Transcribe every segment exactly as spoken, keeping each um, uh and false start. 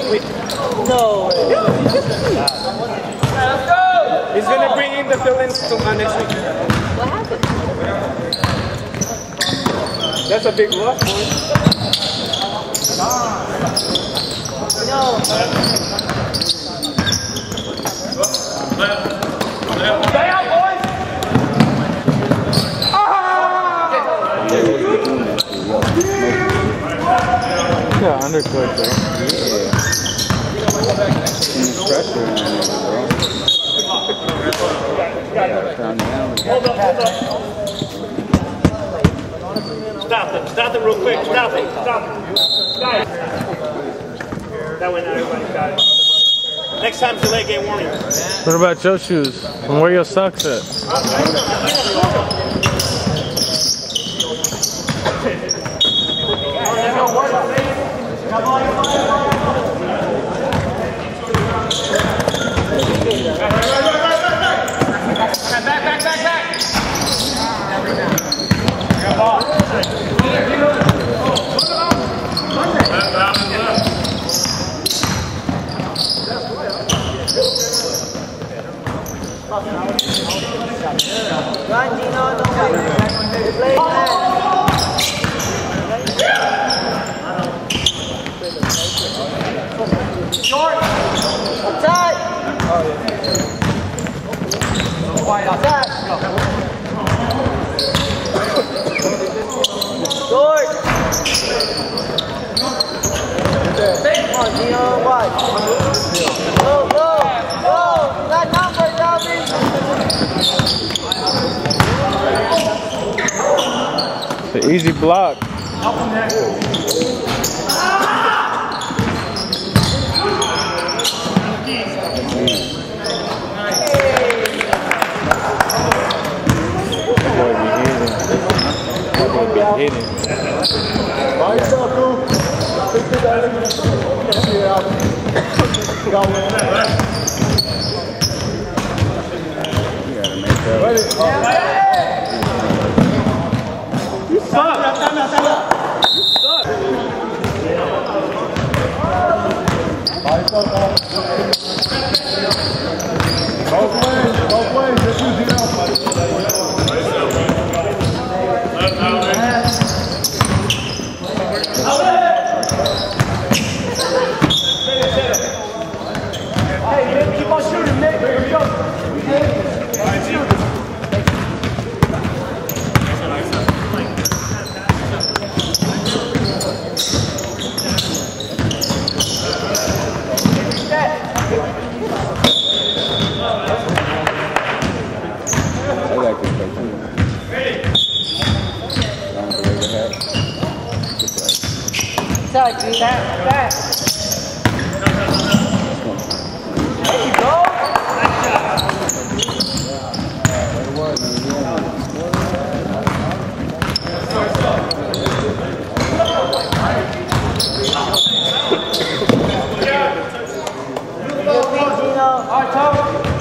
No. Let's go! He's gonna bring in the fill-ins to uh, next week. What happened? That's a big loss, boy. No. Stay out, boys! Ah! Yeah, undercooked though. Yeah. Too much pressure on it, bro. Hold up, hold up. Stop it, stop it real quick, stop it, stop it. Guys. That way now everybody got it. Next time's your leg game warning. What about your shoes? And where your socks at? Back, back, back, back, back. Run, Gino, don't wait. Play man. Short. Outside. Outside. Short. Come on, Gino, watch. Go, go, go. That number, Dalvin. It's an easy block. Boy, be hitting. Boy, be hitting. You suck. You suck. Both ways, both ways, just use it out. Hey, man, keep on shooting, Nick. Here we go. Back, back, back. There you go. All right, Tom.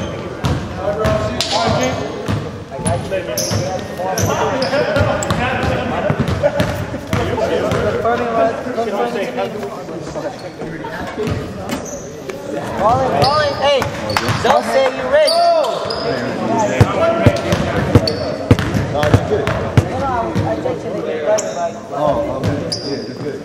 Rolling, rolling. Hey, don't say you ready. No, you good. No, no, I take you to get ready, but. Oh, okay. Yeah, you're good.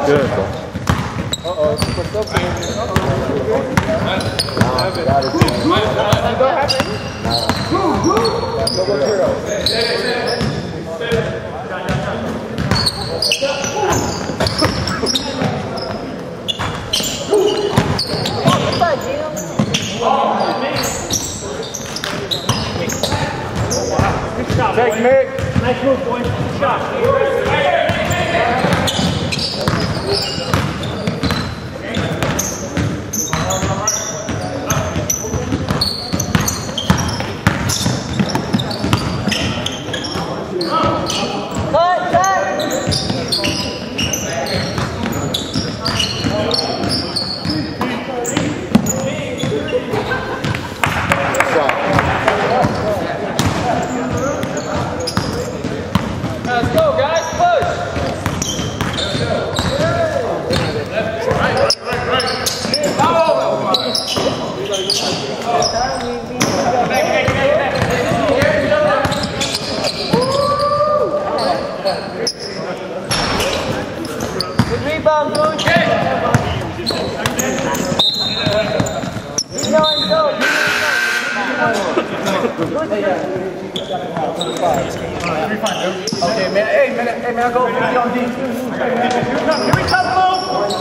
good. Uh-oh. Take Mick. Nice move, boys. Good shot. Let's go, guys. Push. Good rebound, dude. Keep going, go. Okay, man. Hey, man. Hey, man. Go. Go on D. Here we come, move.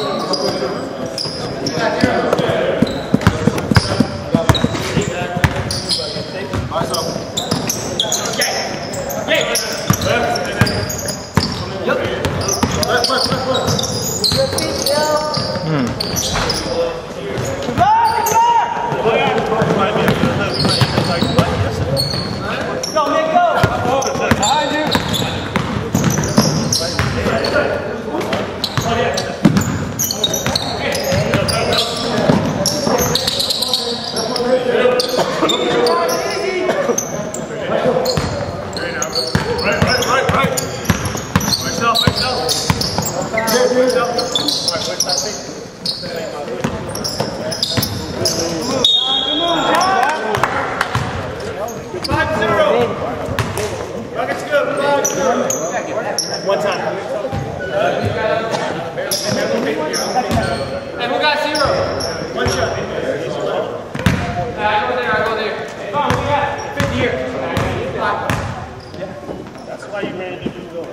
Go, Nick, go. Behind you. Right, right, right, right. Myself, myself. Myself. All right, what's that thing? five zero. Rockets good. five zero. One time. Hey, who got zero? One shot. I go there, I go there. Oh, who got fifty here. That's why you ran into the goal.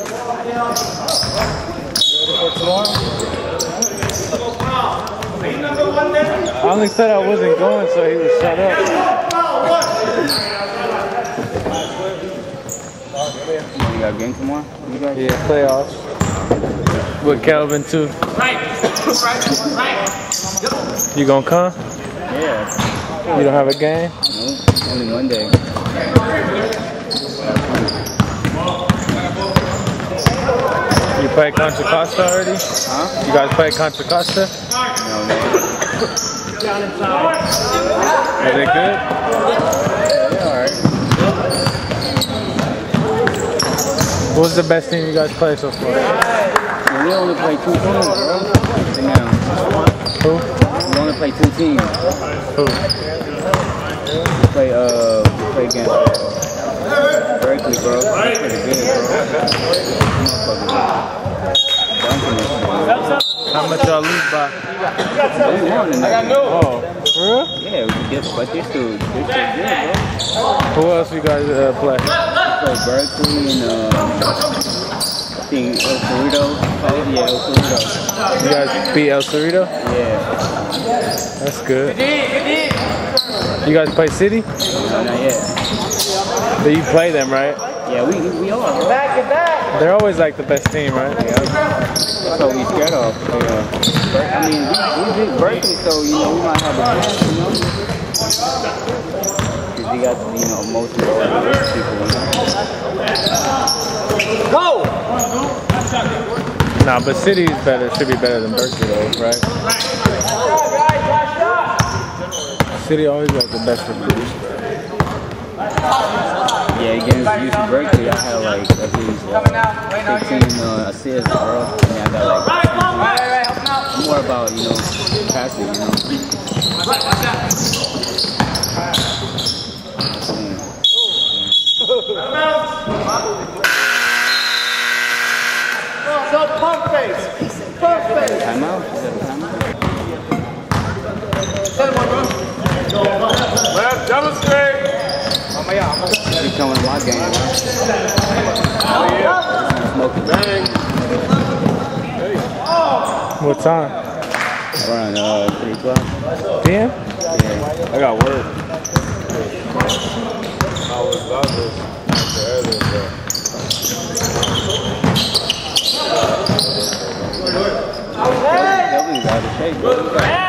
I only said I wasn't going, so he was shut up. You got a game tomorrow? You guys? Yeah, playoffs. With Kelvin too. Right, right, right. You gonna come? Yeah. You don't have a game? No, only Monday. You play Contra Costa already? Huh? You guys play Contra Costa? No, man. Is it good? Yeah, alright. What's the best team you guys play so far? Well, we only play two teams, bro. Right now. Who? We only play two teams. Who? We play, uh, we play against uh, Berkeley, bro. That's pretty good, bro. How much y'all lose by? We won tonight. Oh, for real? Yeah, we just, but they're still, they're still good, bro. Who else you guys uh, play? We play Berkeley and, uh, I think El Cerrito. Oh, yeah, El Cerrito. You guys beat El Cerrito? Yeah. That's good. You guys play City? No, not yet. But you play them, right? Yeah, we, we are, bro. Back it back. They're always like the best team, right? That's what we scared of. Yeah. I mean, we, we beat Berkeley, so, you know, we might have a chance, you know? Because we got, you know, most of the rich people, you know? Go. Nah, but City is better. Should be better than Berkeley, though, right? City always like the best recruits. Yeah, against U C Berkeley, I had like at least uh, fifteen uh, assists, bro. I mean, I got like it's more about, you know, passing, you know. So pump face. Pump Timeout? Is that a timeout? Left, double straight. You coming to my game, huh? Oh, yeah. Smoking. Bang. What time? Around uh, three o'clock. P M? Yeah. I got work. I was about this earlier, but. Definitely out of shape, bro.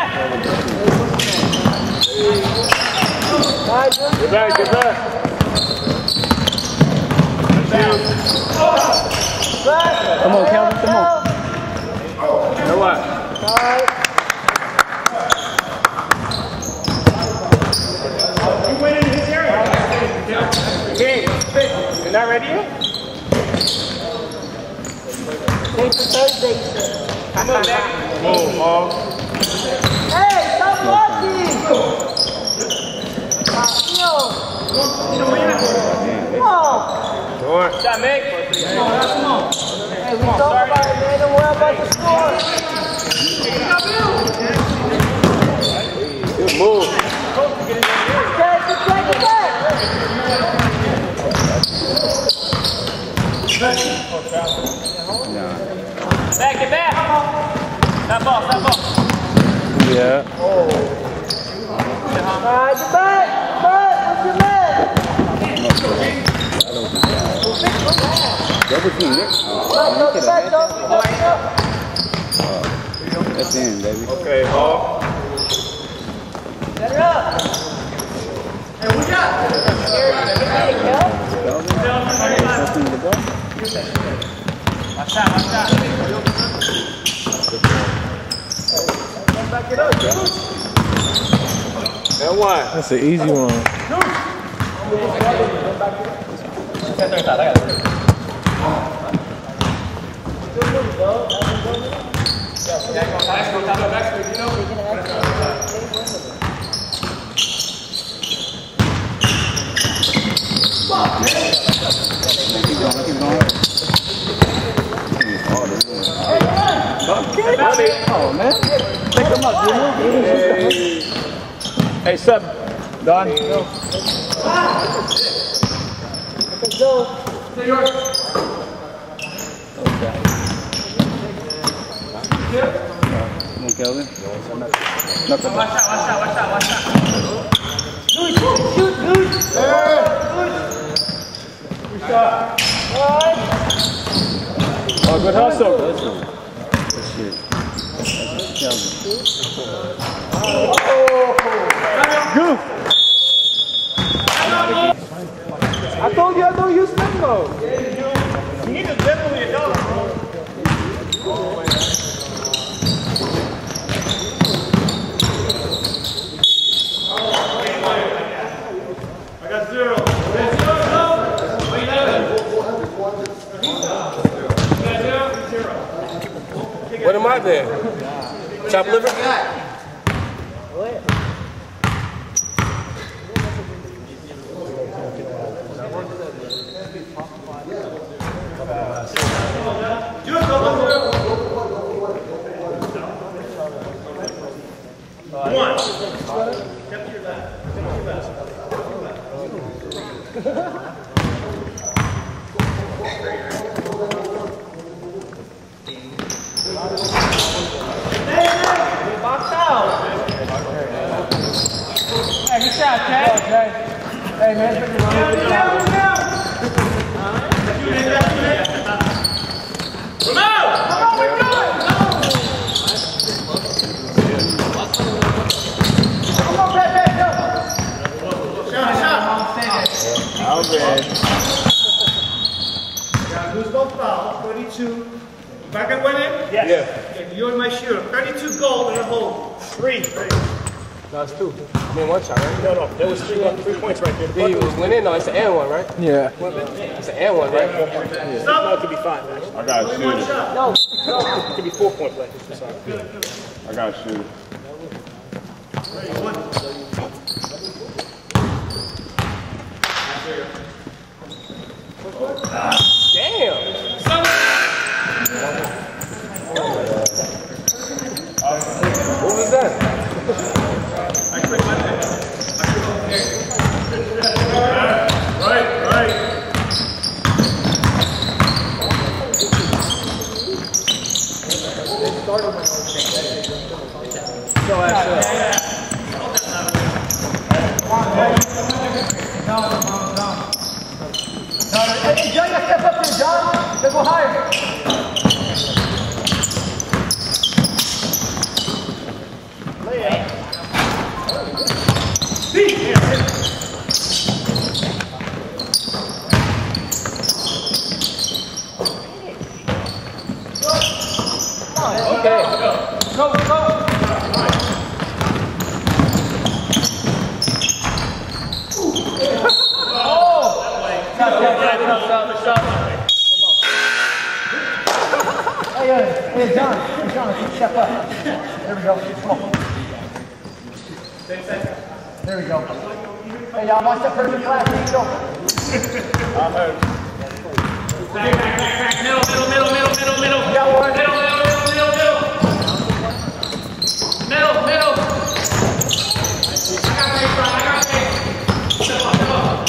Get back, get back. Come on, Calvin, come on. Now what? You went in his area. Okay, you're not ready yet? Come on, back. Move, Paul. Hey, stop walking! Come on! Short. Shot, Meg. Hey, we talk about it, man. Don't worry about the score. Good move. Okay, just take it back. Back, get back. Stop ball, stop ball. Yeah. All right, get back. Back. What's your man? Double team, Nick. Back, go, get back, go. Back up. That's in, baby. Okay, Paul. Set it up. Hey, what you got? Hey, Kel. Something to go. Watch out, watch out. Back it up, bro. And one. That's an easy one. Keep going, keep going. Oh, man. Pick him up, you Hey, sub. Don. Let's go. Come on, Kelvin. Nothing. Watch out, watch out, watch out, watch out. Shoot, shoot, shoot, shoot. Good shot. All right. Oh, good hustle. Good shit. That's Kelvin. Goof. I told you I don't use Mingo. You need to definitely adult, bro. I got zero. What am I there? Chop liver? What? One. Box out. Hey, good shot, Chad. Hey, man. Down, down, down. Come out! Come on, we're good. Come on, back, back, go. Shot, shot. I'm ready. Yeah, lose no foul, thirty-two. Back at one in? Yes. Okay, you're my shooter. thirty-two goal and a hold. Three. No, it's two. I mean, one shot, right? No, no, there was three, three points right there. Yeah, he was winning. No, it's an and one, right? Yeah. It's an and one, right? No, it could be five, actually. I got to shoot it. No, It could be four point play. Sorry. I got to shoot it. Damn. Hey, John, you step up there, John. Let's go higher. Okay. Go, go. Hey, uh, hey, John. Hey, John, step up. There we go. Come on. There we go. Hey, y'all, watch that person class. Let's go. Back, back, back, back. Middle, middle, middle, middle, middle, middle. You got one. Middle, middle, middle, middle, middle. Middle, middle. I got pace, Brian. I got pace. Step up, step up.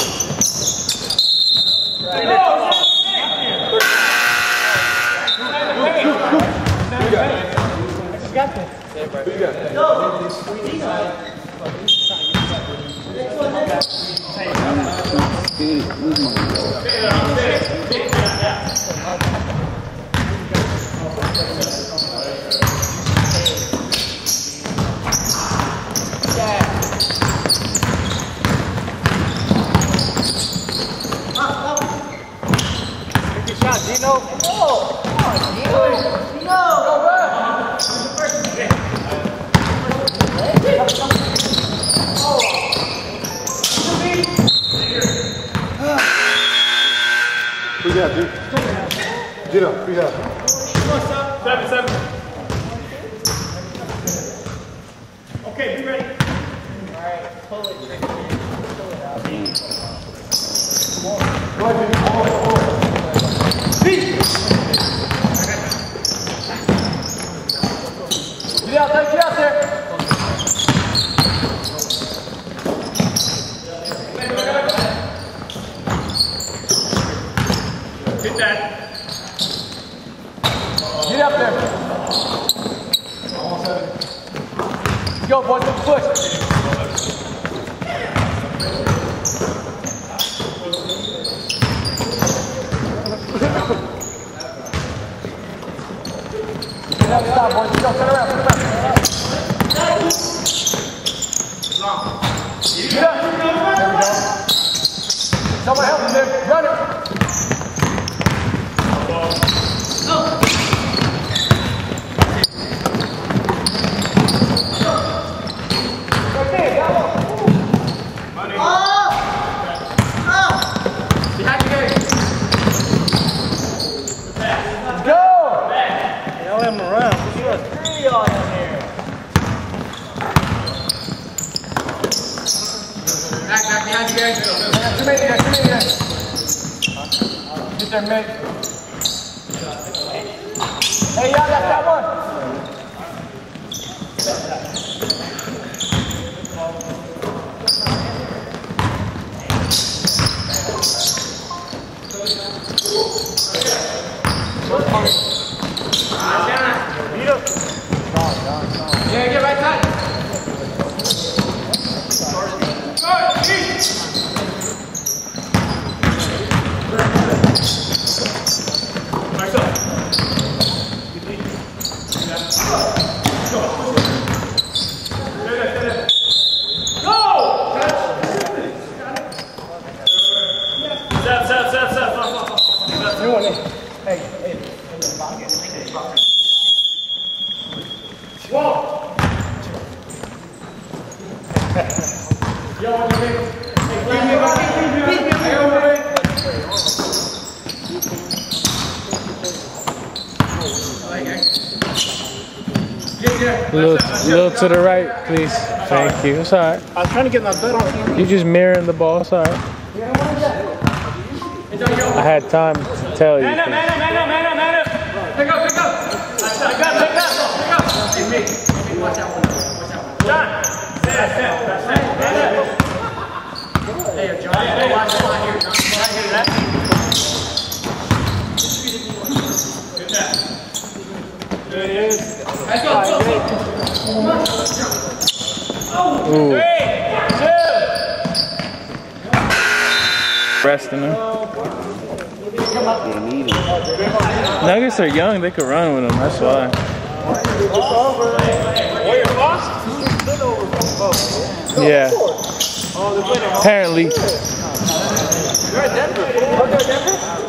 Free out, dude. Gino, free out. Seven, seven. Okay, be ready. All right, pull it. Pull it out. Go ahead, baby. Pull it, pull it. Speed. Get out there, get out there. Hit that. Get up there. Go, boys, push. Stop, boys. Go, turn around, turn around. Get up. There we go. Someone help him there. Run it. Back, back, behind you guys. Come in here, come in here. Get there, mate. Hey, y'all got that one? Yeah, get right side. A little, little to the right, please. Thank you. It's all right. I was trying to get my butt on. You just mirroring the ball. It's all right. I had time to tell you. Man up, man up, man up, man up, man up. Pick up, pick up. Pick up, pick up, pick up. Hey, me. Hey, watch that one. Watch that one. John. Step, step, step. Man up. Hey, John. Hey, watch that one here, John. Right here, that. Good tap. There it is. Let's go, let's go. Ooh. Three, two. Resting him. They need him. Nuggets are young. They could run with them. That's why. Warriors lost? Yeah. Apparently. You're at Denver. You're at Denver?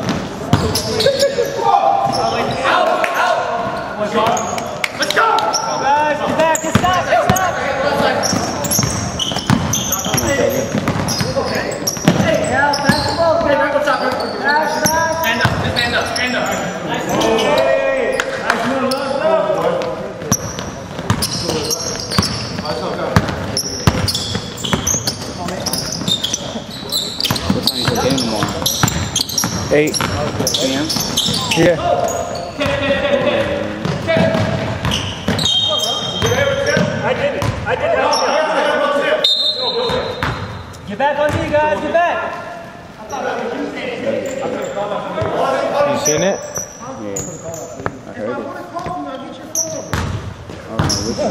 Let's go! Guys, get back, get stop, get stop! Hey, Cal, pass the ball, Hey, right, what's up? Pass, pass. Stand up, just stand up, stand up. What time is the game tomorrow? Eight. P M? Yeah. I did it. I did it. Get back on me, guys, get back! You seen it? Yeah. I heard it. I don't know which one.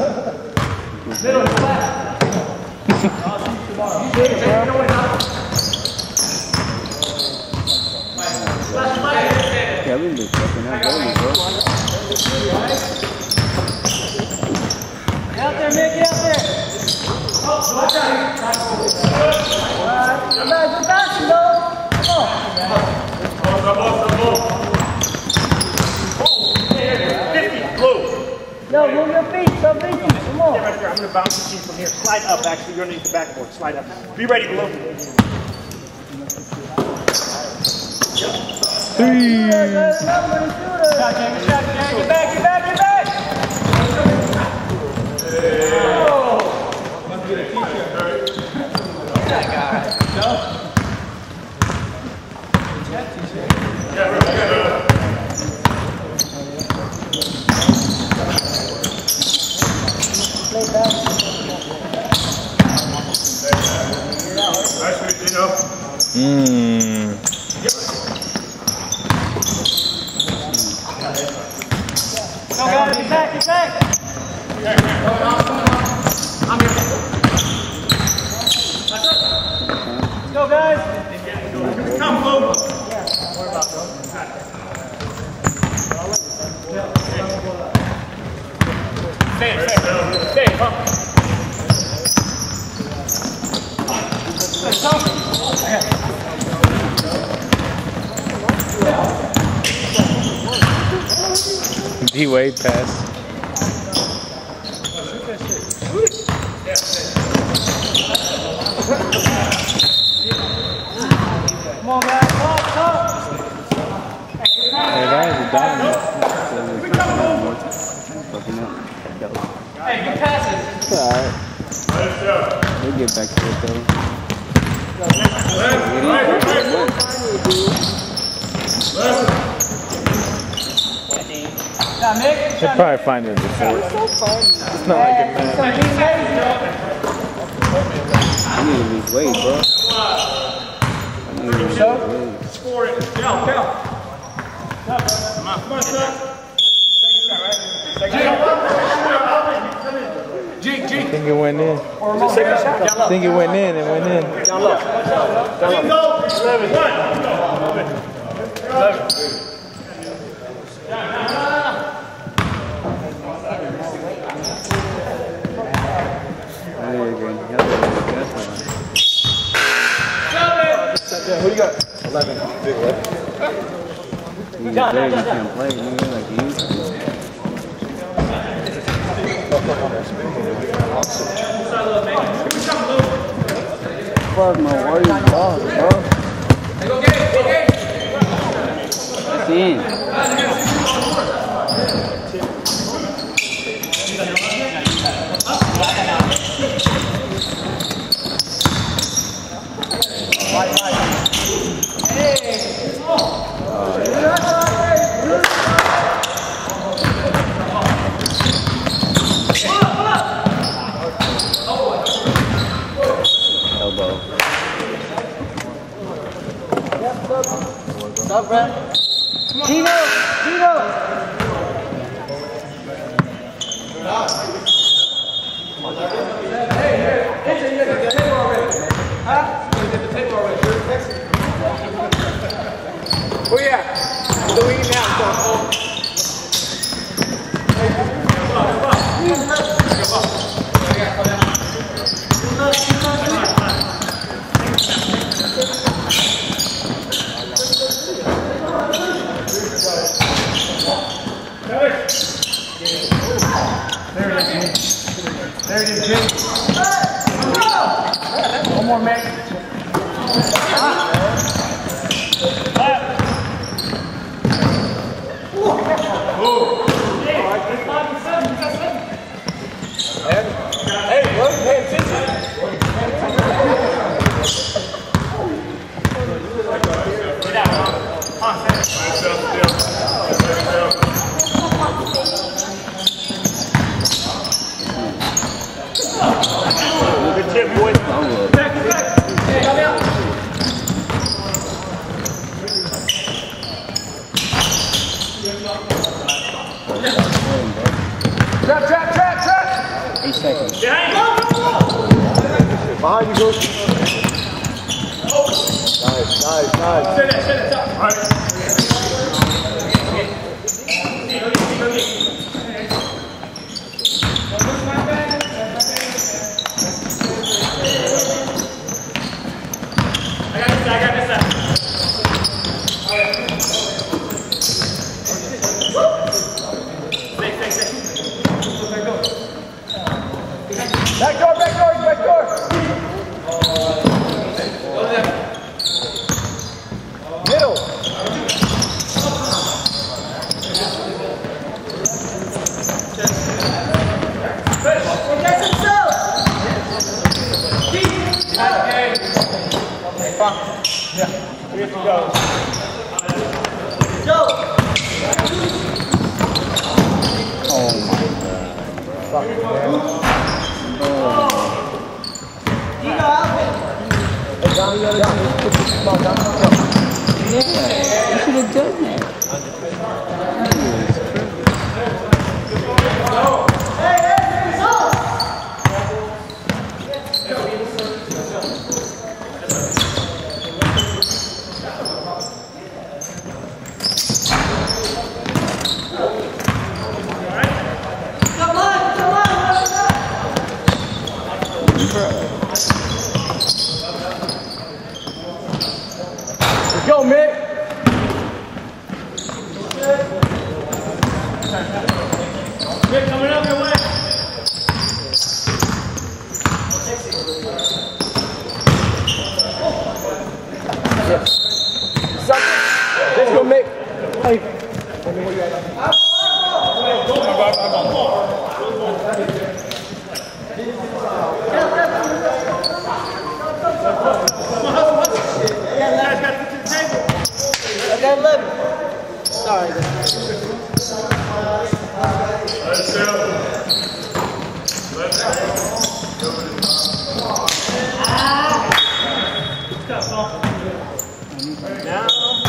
Kevin be fucking out goalies, bro. Get out there, Mick, get out there! Come back, get back, though! Come fifty, blue. on! Yo, move your feet, stop thinking, come on! Stay right there. I'm going to bounce the team from here. Slide up, actually. You're underneath the backboard. Slide up. Be ready, blue. Three. Get back, get back, get back! Mmm. Go, guys, get back, get back! Let's go, guys! Come, Blue. Stay, stay. Stay, huh? D-Wade pass. Come on, guys, talk, talk! Hey, that is a diamond. Fucking up. Hey, good passes! It's alright. We'll get back to it though. Yeah, Mick. He'll probably find it before. It's not like it matters. I need to lose weight, bro. I need to lose weight. Score it. Go, go. Come on, come on, son. G, G. I think it went in. I think it went in. It went in. Down low. Down low. Eleven. One. Eleven. Who you got? eleven. Big what? You get there, you can't play, nigga, like you used to. Fuck, my Warriors lost, bro. Hey, go get it, go get it. It's in. Elbow. Stop, Brad. Gino! Gino! Oh, yeah. doing it now, so. There it is, Jake. One more, Mick. Hey, look, pay attention. Get out. Come on, good tip, boys. Back, back. Hey, come out. Trap, trap, trap, trap. Eight seconds. Behind you. Behind you, Goose. Nice, nice, nice. Sit there, sit there, top. All right. Back door, back door, back door. Middle. Yeah. Here we go. Go. Oh my God. Yeah, you should have done that. Let's go, Mick. Mick coming up your way. Let's go, Mick. Hey. Sorry. Let's go. Let's go. Now.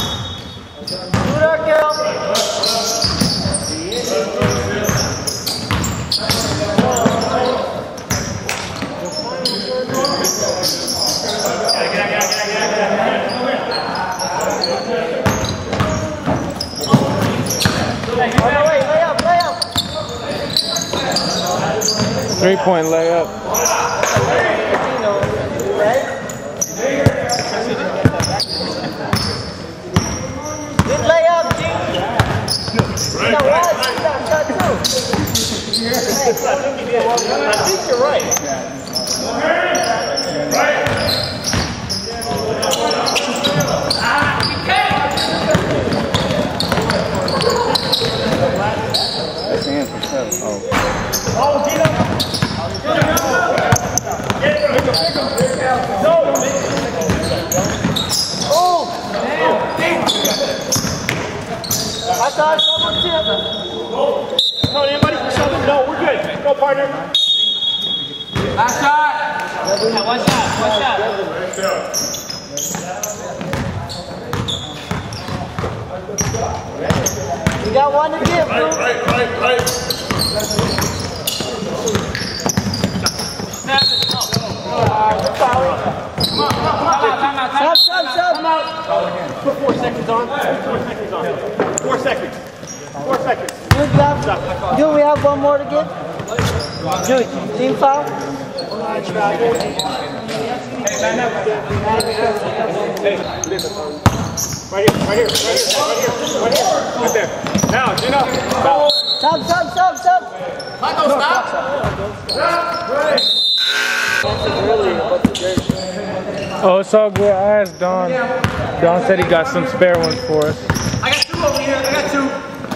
Three-point layup. Good layup, G. Right, No, right, right. right. Shot, shot, too. I think you're right. Right. That's in for sure. Oh. Oh, get up. Get him. Pick him, pick him. No. Oh! I thought someone did. Come on, anybody for something? No, we're good. Go, partner. Last shot. Yeah, one shot, one shot. Let's go. We got one to give, Right, bro. right, right, right. Stop, stop, stop. Come out. Put four seconds on. Put four seconds on. seconds. Do we have, do we have one more to give? Dude, team foul? Hey, listen. Right here, right here, right here, right here, right here, right there. Now, Gino. Stop, stop, stop, stop. Michael, stop. Oh, it's all good. I asked Don. Don said he got some spare ones for us. I got two over here. I got two.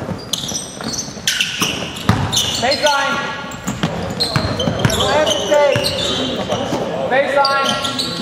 Baseline. Don't hesitate. Baseline.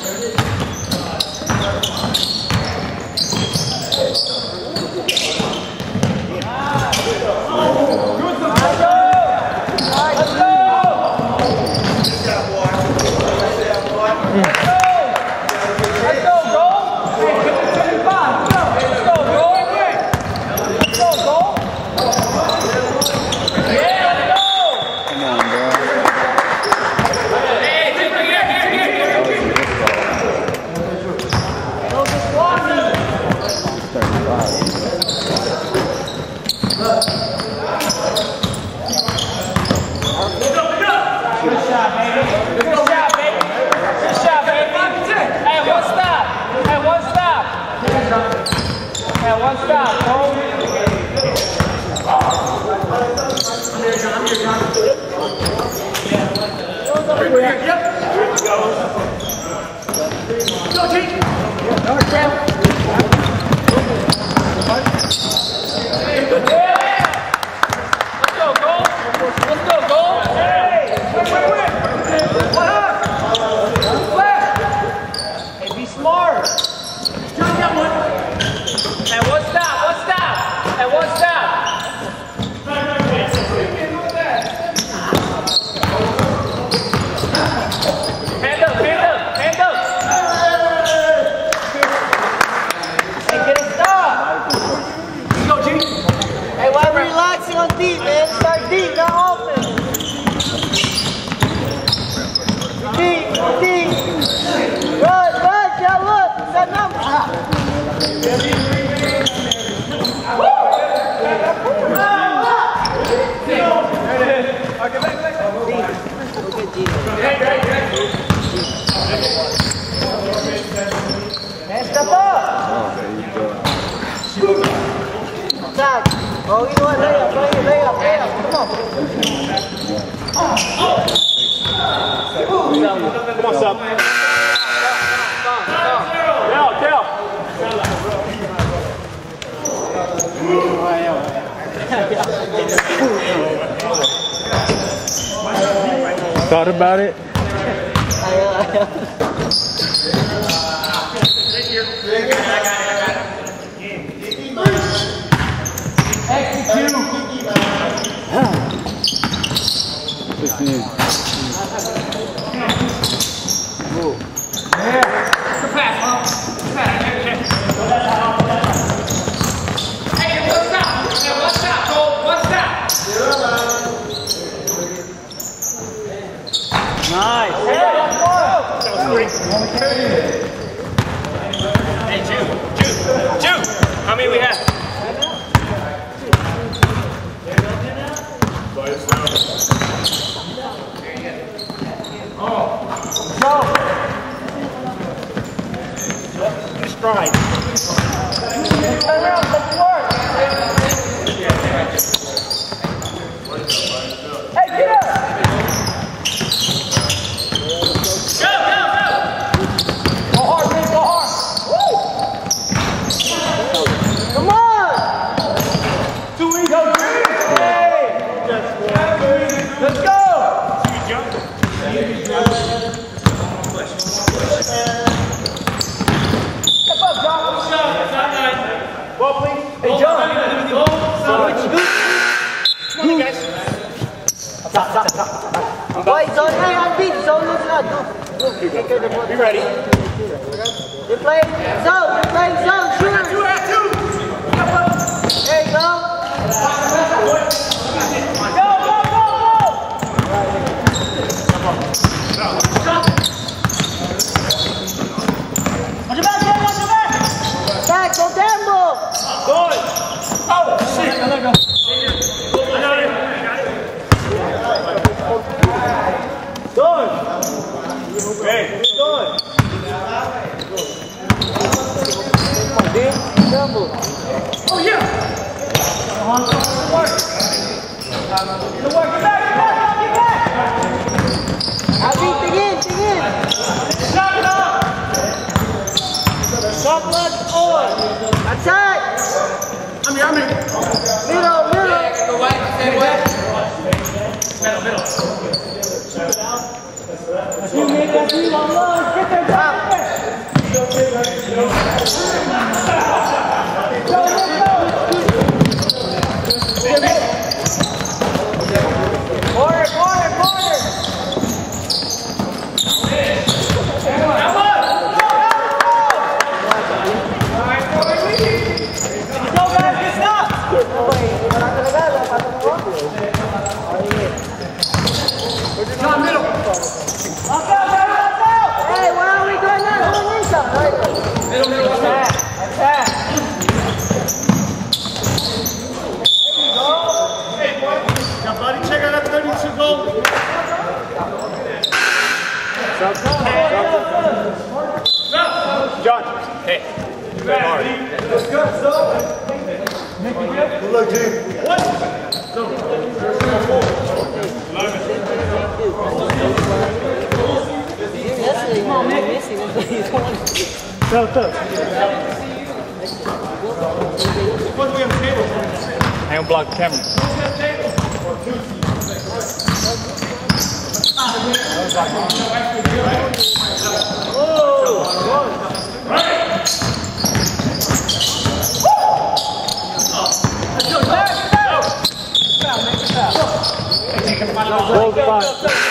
Oh, you know what? Lay up, lay up, lay up, lay up. Come on. Come on, sub. Cal, Cal. Thought about it? Hey, Jude, Jude, Jude, how many we have? Go. Stride. Turn around, let's work. Hey, get up. Go, go, go. Go hard, man, go hard. Woo. Come on. Two weeks. Go, Hey. Let's go. Step up, John. Ball, please. Hey, John. Come on, guys. Stop, stop, stop. Boy, zone, hey, on beat, zone, look at that. Be ready. You're playing zone, you're playing zone, shoot. There you go. Go, go, go, go. Watch your back, Jay, watch your back. Back, go down, ball. Good. Oh, shit. There you go. Alvin, dig in, dig in. Top left on. Attack. I'm here, I'm here. Middle, middle. Go white, stay white. Middle, middle. You make that deal on love. Get there, drop. Go, let's go. Corner, corner, corner. John, middle. Hey, where are we going now? Middle, middle, attack. Attack. Now, buddy, check out that thirty-two goal. John, hey, very hard. Let's go, so. Good luck, Jim. What? Come on, man. Go, go. What do we have a table? I don't block the camera. Hold spot.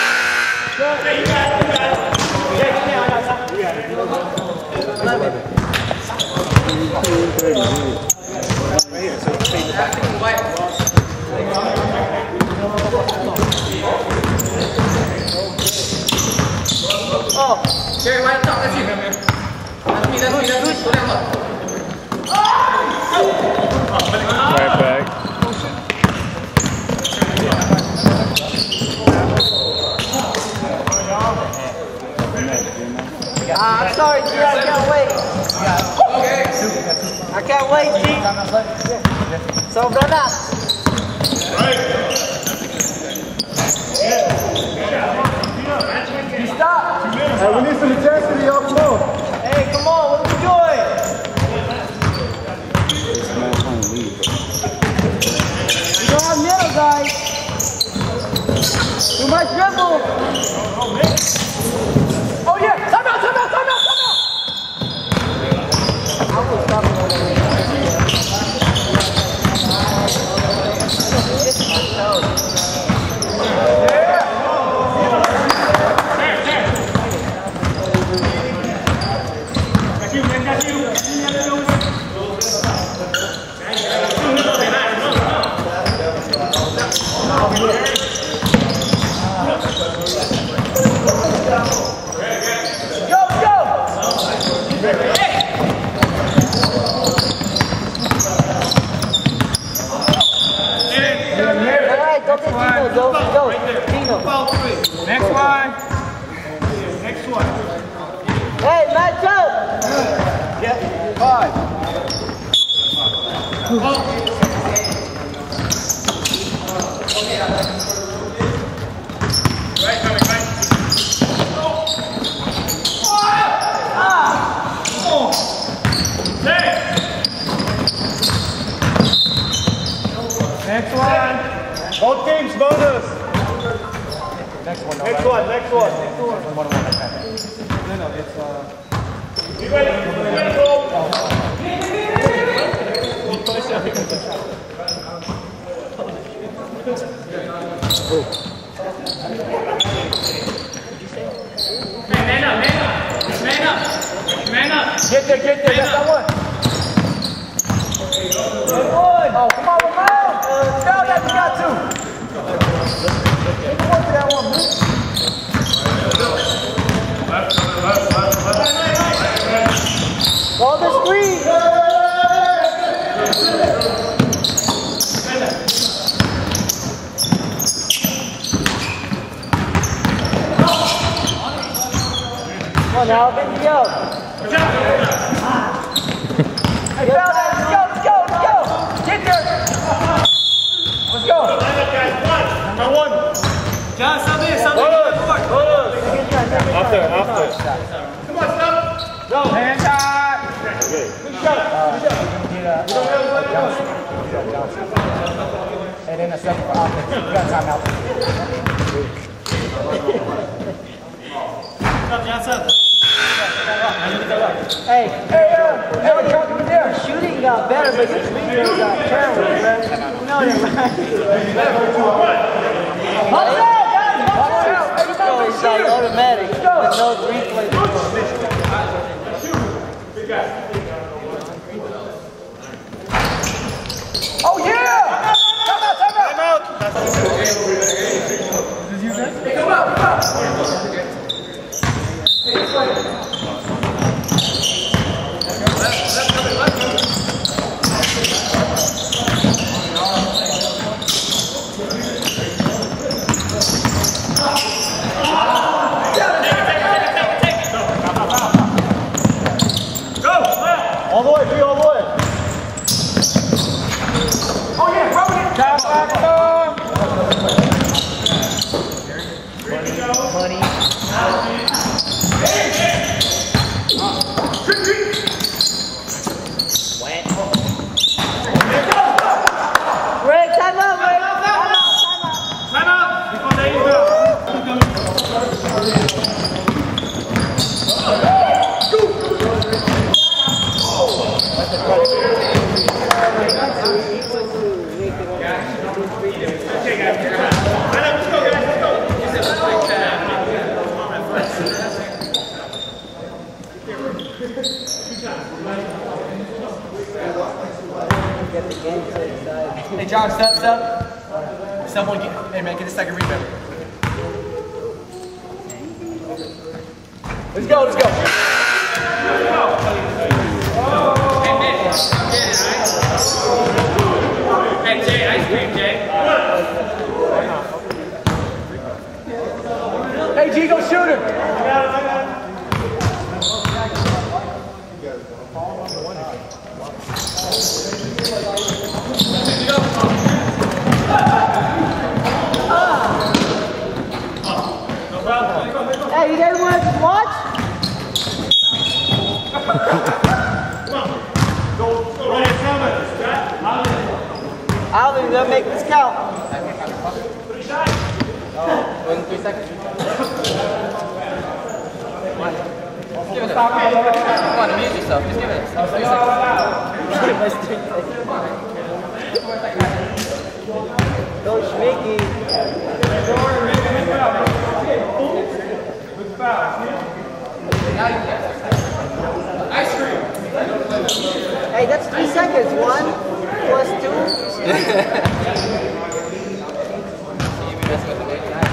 Oh, Jerry, right up top, that's you. That's me, that's me, that's me. Go down low. Right back. Ah, I'm sorry, G. I can't wait. I can't wait, G. So, brother. Stop. Hey, we need some intensity, y'all. Come on. Hey, come on. What are we doing? We don't have middle, guys. Too much dribble. Oh, yeah. Time out, time out, time out, time out. I was stopping over there. Go, go, go. Next one. Next one. Hey, match up. Yeah. Five. Right, coming, right. Next one. Both teams, bonus. Next one. Next one. Next one. Next one. One, one, one. No, no, it's uh. You ready? You ready? Go. Hey, man up, man up. Man up. Man up. Get there, get there. That's that one. Oh, come on, Ramon. Tell that you got two. Take one to that one, man. Ball the screen. Come on, Alvin, go. Hey, Val, let's go, let's go, let's go. Get there. Let's go. timeouts. And then a seven for offense. You got timeout. Hey, hey, uh, hey, your shooting got better, but your free throw got terrible, man. You know that, right? Watch out, guys! Watch out! Free throw is like automatic with no three point. Oh yeah! Time out, time out! Time out! Hey, come out, come out! All the way, B, all the way. Oh yeah, throw it! Top back door. Money. Rick, time out, Rick. Time out, time out. Time out! Before they go. Hey John, step, step. Someone get, hey man, get a second rebound. Let's go, let's go. Hey Jay, ice cream, Jay. Hey G, go shoot him. Hey, you guys want to just watch? Alvin, you gotta make this count. twenty-three seconds. Give it up. Come on, amuse yourself. Just give it. Three seconds. Coach Mickey. Ice cream. Hey, that's three seconds. One plus two. You be messing with the